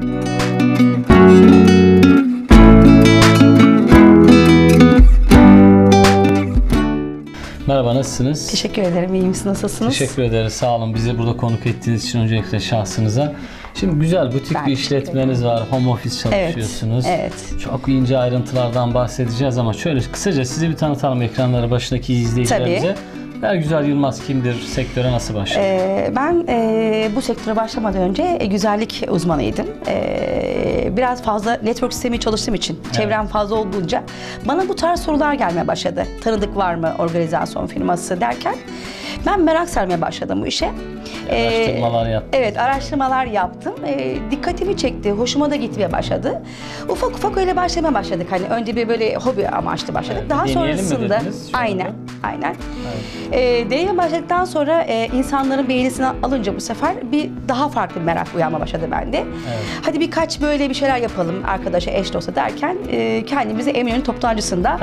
Merhaba, nasılsınız? Teşekkür ederim. İyiyim. Siz nasılsınız? Teşekkür ederiz. Sağ olun. Bizi burada konuk ettiğiniz için öncelikle şahsınıza. Şimdi güzel butik bir işletmeniz var. Home office çalışıyorsunuz. Evet. Çok ince ayrıntılardan bahsedeceğiz ama şöyle kısaca sizi bir tanıtalım ekranları başındaki izleyicilerimize. Tabii. Ergüzel Yılmaz kimdir? Sektöre nasıl başladı? Ben bu sektöre başlamadan önce güzellik uzmanıydım. Biraz fazla network sistemi çalıştığım için, çevrem fazla olduğunca bana bu tarz sorular gelmeye başladı. Tanıdık var mı organizasyon firması derken ben merak sarmaya başladım bu işe. Araştırmalar yaptım. Evet, araştırmalar yaptım. Dikkatimi çekti, hoşuma da gitmeye başladı. Ufak ufak öyle başlamaya başladık. Hani önce bir böyle hobi amaçlı başladık. Evet, daha sonrasında aynen. Deneye başladıktan sonra insanların beğenisini alınca bu sefer bir daha farklı bir merak uyanma başladı bende. Evet. Hadi birkaç böyle bir şeyler yapalım arkadaşa, eş dosta derken kendimizi Eminönü toptancısında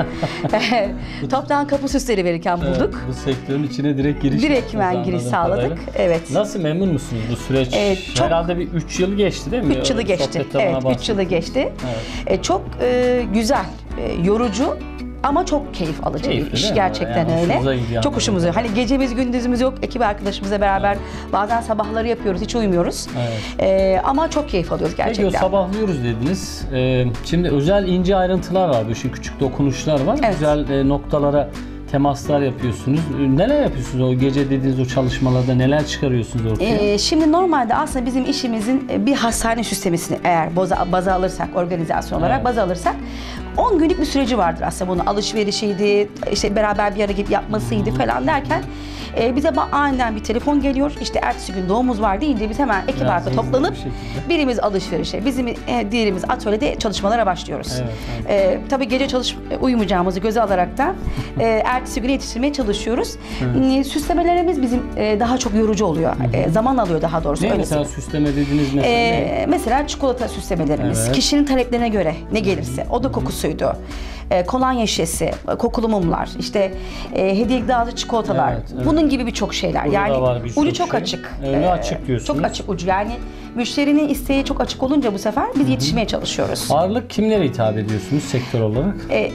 toptan kapı süsleri verirken bulduk. Evet, bu sektörün içine direkt giriş sağladık. Kadarıyla. Evet. Nasıl, memnun musunuz bu süreç? Herhalde bir 3 yıl geçti değil mi? 3 yılı geçti. Evet, 3 yılı geçti. Evet. Çok güzel, yorucu ama çok keyif alıcı bir iş. Gerçekten yani öyle. Çok hoşumuza gidiyor. Hani gecemiz gündüzümüz yok. Ekip arkadaşımızla beraber bazen sabahları yapıyoruz. Hiç uyumuyoruz. Evet. Ama çok keyif alıyoruz gerçekten. Peki, sabahlıyoruz dediniz. Şimdi özel ince ayrıntılar var. Böyle küçük dokunuşlar var. Evet. Güzel noktalara temaslar yapıyorsunuz. Neler yapıyorsunuz o gece dediğiniz o çalışmalarda, neler çıkarıyorsunuz ortaya? Şimdi normalde aslında bizim işimizin bir hastane süslemesini eğer baza alırsak, organizasyon olarak baza alırsak 10 günlük bir süreci vardır aslında. Bunun alışverişiydi, işte beraber bir araya gelip yapmasıydı falan derken bize aniden bir telefon geliyor. İşte ertesi gün doğumumuz var deyince biz hemen ekip arkada toplanıp birimiz alışverişe, diğerimiz atölyede çalışmalara başlıyoruz. Evet. Tabii gece uyumayacağımızı göze alarak da ertesi güne yetiştirmeye çalışıyoruz. Süslemelerimiz bizim daha çok yorucu oluyor. Zaman alıyor daha doğrusu. Ne mesela süsleme dediğiniz mesela? Mesela çikolata süslemelerimiz. Kişinin taleplerine göre ne gelirse. Oda kokusuydu. Kolonya şişesi, kokulu mumlar, işte hediyelik dağıtıcı çikolatalar. Evet. Bunun gibi birçok şeyler. Burada yani ucu çok açık. Öyle açık diyorsunuz. Çok açık ucu. Yani müşterinin isteği çok açık olunca bu sefer biz yetişmeye çalışıyoruz. Ağırlık kimlere hitap ediyorsunuz sektör olarak?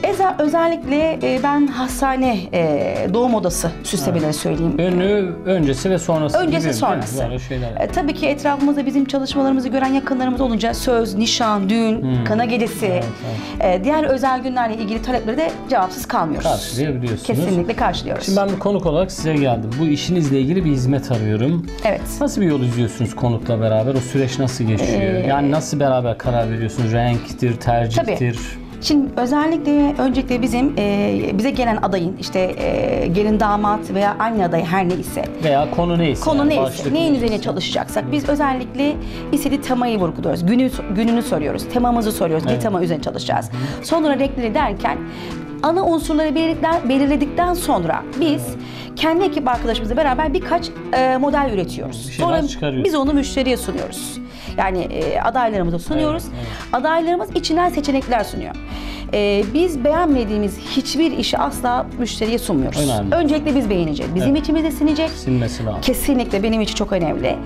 Özellikle ben hastane doğum odası süslemeleri söyleyeyim. Öncesi ve sonrası. Öncesi sonrası. Tabii ki etrafımızda bizim çalışmalarımızı gören yakınlarımız olunca söz, nişan, düğün, kına gecesi, diğer özel günlerle ilgili talepleri de cevapsız kalmıyoruz. Karşılayabiliyorsunuz. Kesinlikle karşılıyoruz. Şimdi ben bir konuk olarak size geldim. Bu işinizle ilgili bir hizmet arıyorum. Evet. Nasıl bir yol izliyorsunuz konukla beraber? O süreç nasıl geçiyor? Yani nasıl beraber karar veriyorsunuz? Renktir, tercihtir? Tabii. Şimdi öncelikle bize gelen adayın işte gelin damat veya anne adayı her neyse veya konu neyse neyin üzerine çalışacaksak biz özellikle istediği temayı vurguluyoruz. Gününü soruyoruz. Temamızı soruyoruz. Ne tema üzerine çalışacağız. Sonra renkleri derken ana unsurları belirledikten sonra biz kendi ekip arkadaşımızla beraber birkaç model üretiyoruz. Sonra biz onu müşteriye sunuyoruz. Yani adaylarımıza sunuyoruz. Evet. Adaylarımız içinden seçenekler sunuyor. Biz beğenmediğimiz hiçbir işi asla müşteriye sunmuyoruz. Önemli. Öncelikle biz beğeneceğiz. Bizim içimizde sinecek. Sinmesi lazım. Kesinlikle benim için çok önemli.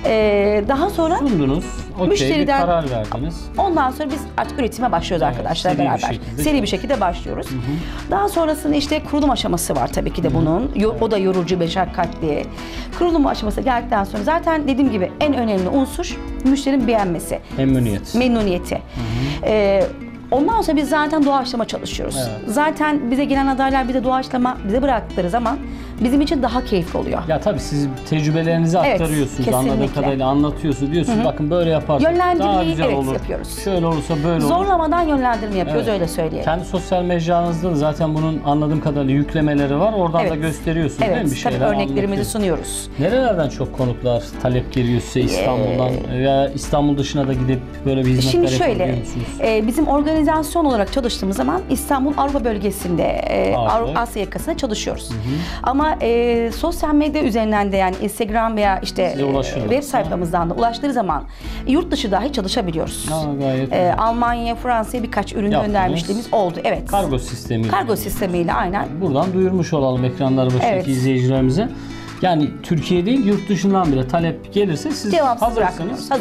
Daha sonra sundunuz. Bir karar verdiniz. Ondan sonra biz artık üretime başlıyoruz arkadaşlar beraber. Seri bir şekilde başlıyoruz. Daha sonrasında işte kurulum aşaması var tabii ki de bunun. O da yorucu, meşakkatli. Kurulum aşaması geldikten sonra zaten dediğim gibi en önemli unsur müşterinin beğenmesi. Memnuniyeti. Ondan sonra biz zaten doğaçlama çalışıyoruz. Evet. Zaten bize gelen adaylar bize doğaçlama bize bıraktıkları zaman bizim için daha keyifli oluyor. Ya tabii siz tecrübelerinizi aktarıyorsunuz. Anladığım kadarıyla anlatıyorsunuz. Diyorsunuz bakın böyle yaparsanız daha güzel olur. Yapıyoruz. Şöyle olursa böyle olur. Zorlamadan yönlendirme yapıyoruz öyle söyleyelim. Kendi sosyal mecranızda da zaten bunun anladığım kadarıyla yüklemeleri var. Oradan da gösteriyorsunuz değil mi? Bir şeyler örneklerimizi sunuyoruz. Nerelerden çok konuklar talep geliyor size İstanbul'dan veya İstanbul dışına da gidip böyle bir hizmetler yapabiliyor musunuz? Bizim organizasyon olarak çalıştığımız zaman İstanbul Avrupa bölgesinde, Asya yakasında çalışıyoruz. Ama sosyal medya üzerinden de yani Instagram veya işte web sayfamızdan da ulaştığı zaman yurt dışı dahi çalışabiliyoruz. Almanya, Fransa'ya birkaç ürün göndermişliğimiz oldu. Evet. Kargo sistemiyle aynen. Buradan duyurmuş olalım ekranları başındaki izleyicilerimize. Yani Türkiye değil yurt dışından bile talep gelirse siz hazırsınız. Hazırız.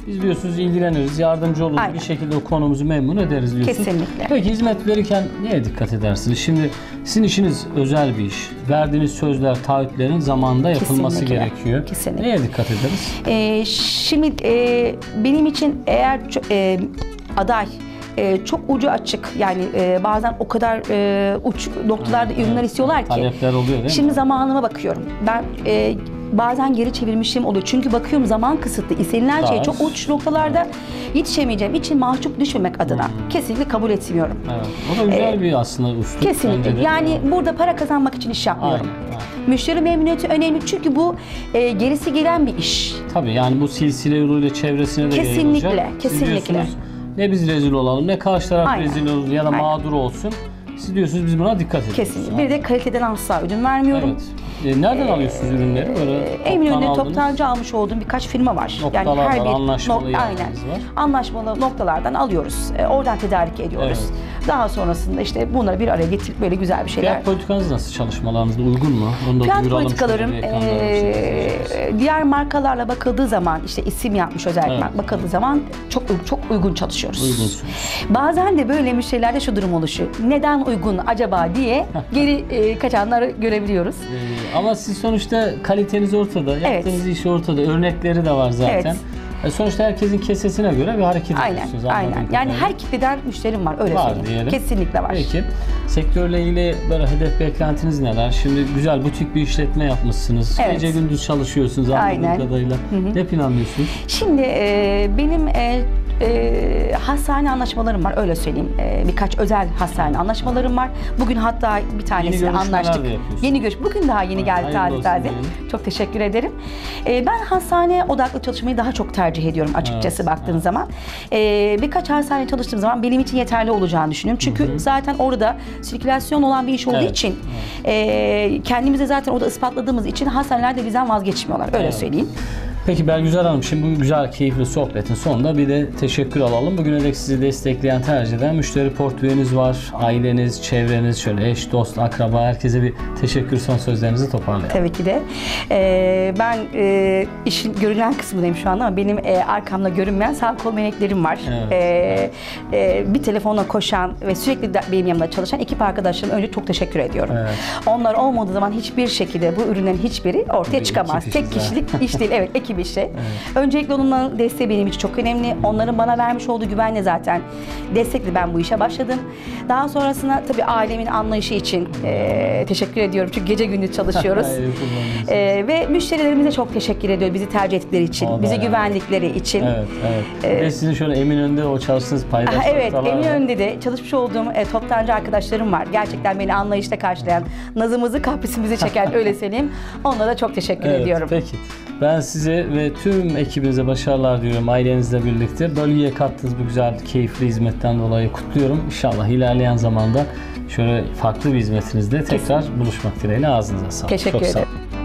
Biz diyorsunuz ilgileniriz, yardımcı oluruz, Aynen. bir şekilde o konumuzu memnun ederiz diyorsunuz. Kesinlikle. Peki hizmet verirken neye dikkat edersiniz? Şimdi sizin işiniz özel bir iş. Verdiğiniz sözler, taahhütlerin zamanında yapılması Kesinlikle. gerekiyor. Kesinlikle. Neye dikkat ederiz? Şimdi benim için eğer aday çok ucu açık, yani bazen o kadar uç noktalarda ürünler istiyorlar ki. Talepler oluyor değil mi? Şimdi zamanıma bakıyorum. Ben bazen geri çevirmişim oluyor. Çünkü bakıyorum zaman kısıtlı. İstenilen şey çok uç noktalarda yetişemeyeceğim için mahcup düşmemek adına kesinlikle kabul etmiyorum. Evet. O da güzel bir aslında üslup. Kesinlikle. bence de. Yani burada para kazanmak için iş yapmıyorum. Aynen. Müşteri memnuniyeti önemli çünkü bu gerisi gelen bir iş. Tabii yani bu silsile yoluyla çevresine de Kesinlikle, yayılacak. Siz kesinlikle. diyorsunuz, ne biz rezil olalım, ne karşı taraf Aynen. rezil olur ya da Aynen. mağdur olsun. Siz diyorsunuz biz buna dikkat ediyoruz. Kesinlikle. Bir de kaliteden asla ödün vermiyorum. Evet. Nereden alıyorsunuz ürünleri? Böyle Eminönü'nde aldınız. toptancı almış olduğum birkaç firma var. Noktalar var, anlaşmalı aynen. yerleriniz var. Anlaşmalı noktalardan alıyoruz. Oradan tedarik ediyoruz. Daha sonrasında işte bunları bir araya getirip böyle güzel bir şeyler. Fiyat politikanız nasıl, çalışmalarınızda uygun mu? Onu da Fiyat duyuralım politikalarım şöyle bir ekranda. diğer markalarla bakıldığı zaman, işte isim yapmış özellikle bakıldığı zaman çok uygun çalışıyoruz. Uygunsunuz. Bazen de böyle müşterilerde şu durum oluşuyor. Neden uygun acaba diye geri kaçanları görebiliyoruz. Ama siz sonuçta kaliteniz ortada, yaptığınız iş ortada, örnekleri de var zaten. Evet. Sonuçta herkesin kesesine göre bir hareket Aynen, ediyorsunuz. aynen. anladığım Yani kadarıyla. her kitleden müşterim var, öyle Var söyleyeyim. diyelim. Kesinlikle var. Peki. Sektörle ilgili böyle hedef beklentiniz neler? Şimdi güzel butik bir işletme yapmışsınız. Evet. Gece gündüz çalışıyorsunuz anladığım Aynen. kadarıyla. Ne planlıyorsunuz? Şimdi benim hastane anlaşmalarım var, öyle söyleyeyim. Birkaç özel hastane anlaşmalarım var. Bugün hatta bir tanesiyle görüşmeler anlaştık. de yapıyorsunuz. Yeni görüş. Bugün daha yeni geldi, hayırlı taze olsun taze. diyelim. Çok teşekkür ederim. Ben hastane odaklı çalışmayı daha çok tercih ediyorum açıkçası Evet, baktığın zaman. Birkaç hastane çalıştığım zaman benim için yeterli olacağını düşünüyorum. Çünkü zaten orada sirkülasyon olan bir iş olduğu Evet, için kendimize zaten orada ispatladığımız için hastaneler de bizden vazgeçmiyorlar. Öyle söyleyeyim. Peki Belgüzel Hanım, şimdi bu güzel, keyifli sohbetin sonunda bir de teşekkür alalım. Bugüne dek sizi destekleyen, tercih eden müşteri portföyünüz var. Aileniz, çevreniz, şöyle eş, dost, akraba, herkese bir teşekkür, son sözlerinizi toparlayalım. Tabii ki de. Ben işin görünen kısmındayım şu anda ama benim arkamda görünmeyen sağ kol meleklerim var. Bir telefonla koşan ve sürekli de benim yanımda çalışan ekip arkadaşlarıma önce çok teşekkür ediyorum. Evet. Onlar olmadığı zaman hiçbir şekilde bu ürünlerin hiçbiri ortaya Bir çıkamaz. ekip Tek işi kişilik iş değil. Evet, ekip işi. Öncelikle onların desteği benim için çok önemli. Onların bana vermiş olduğu güvenle zaten destekle ben bu işe başladım. Daha sonrasında tabii ailemin anlayışı için teşekkür ediyorum. Çünkü gece gündüz çalışıyoruz. Ve müşterilerimize çok teşekkür ediyorum bizi tercih ettikleri için, O da bizi yani. güvendikleri için. Evet, evet. Bir de sizin şöyle Eminönü'nde o çalıştığınız paydaş Evet, noktalar var. Eminönü'nde de çalışmış olduğum toptancı arkadaşlarım var. Gerçekten beni anlayışla karşılayan, nazımızı, kahpesimizi çeken, öyle söyleyeyim. Onlara da çok teşekkür ediyorum. Peki. Ben size ve tüm ekibinize başarılar diliyorum ailenizle birlikte. Bölgeye kattığınız bu güzel, keyifli hizmetten dolayı kutluyorum. İnşallah ilerleyen zamanda şöyle farklı bir hizmetinizde tekrar buluşmak dileğiyle, ağzınıza sağlık. Teşekkür Çok sağ olun. ederim.